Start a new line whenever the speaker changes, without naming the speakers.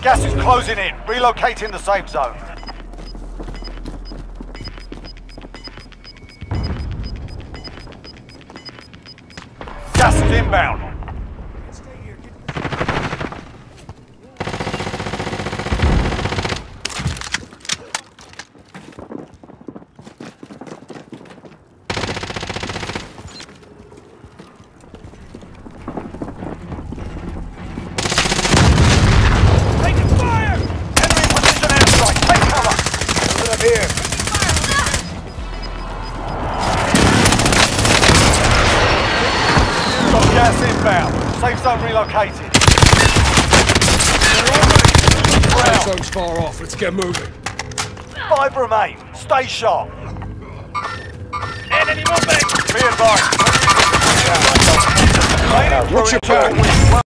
Gas is closing in. Relocating the safe zone. Gas is inbound. Gas inbound. Safe zone relocated.
Safe zone's far off. Let's get moving.
5 remain. Stay sharp.
Enemy moving!
Be advised.
Watch your back.